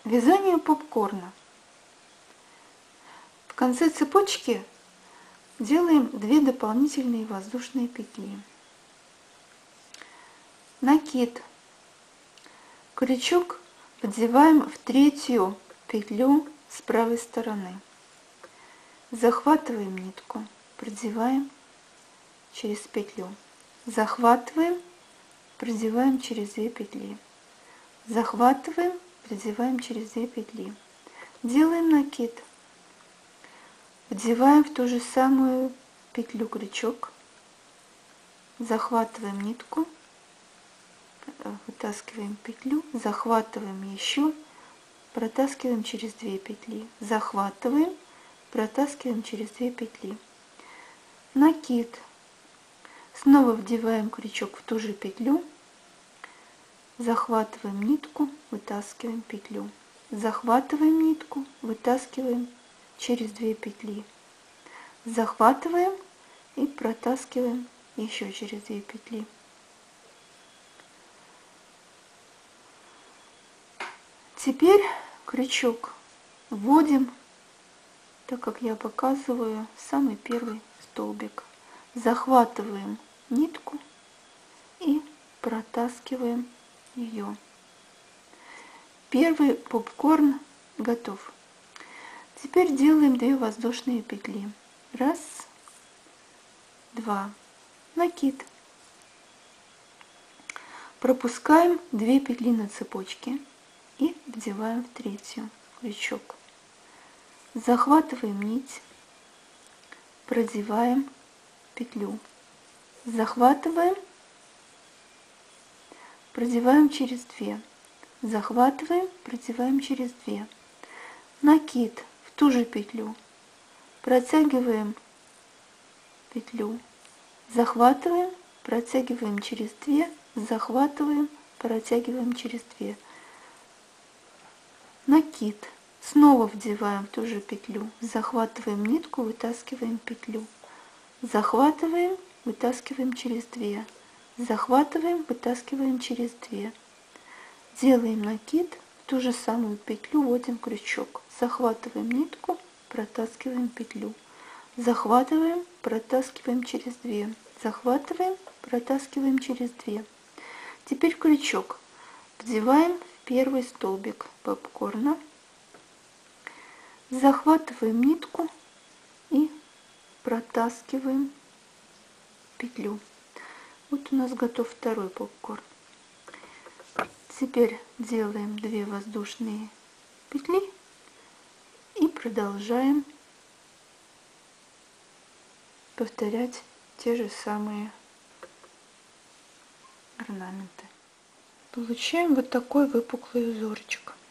Вязание попкорна. В конце цепочки делаем 2 дополнительные воздушные петли. Накид. Крючок поддеваем в 3-ю петлю с правой стороны. Захватываем нитку, продеваем через петлю. Захватываем, продеваем через 2 петли. Захватываем, продеваем через 2 петли. Делаем накид. Вдеваем в ту же самую петлю крючок. Захватываем нитку, вытаскиваем петлю, захватываем еще, протаскиваем через 2 петли. Захватываем, протаскиваем через 2 петли. Накид. Снова вдеваем крючок в ту же петлю. Захватываем нитку, вытаскиваем петлю. Захватываем нитку, вытаскиваем через 2 петли. Захватываем и протаскиваем еще через 2 петли. Теперь крючок вводим, так как я показываю, самый первый столбик. Захватываем нитку и протаскиваем ее. Первый попкорн готов. Теперь делаем 2 воздушные петли. 1, 2. Накид. Пропускаем 2 петли на цепочке и вдеваем в 3-ю крючок. Захватываем нить, продеваем петлю. Захватываем, продеваем через 2. Захватываем, продеваем через 2. Накид в ту же петлю. Протягиваем петлю. Захватываем, протягиваем через 2. Захватываем, протягиваем через 2. Накид. Снова вдеваем в ту же петлю. Захватываем нитку, вытаскиваем петлю. Захватываем, вытаскиваем через 2. Захватываем, вытаскиваем через 2. Делаем накид, в ту же самую петлю вводим крючок. Захватываем нитку, протаскиваем петлю. Захватываем, протаскиваем через 2. Захватываем, протаскиваем через 2. Теперь крючок вдеваем в первый столбик попкорна. Захватываем нитку и протаскиваем петлю. Вот у нас готов второй попкорн. Теперь делаем 2 воздушные петли и продолжаем повторять те же самые орнаменты. Получаем вот такой выпуклый узорчик.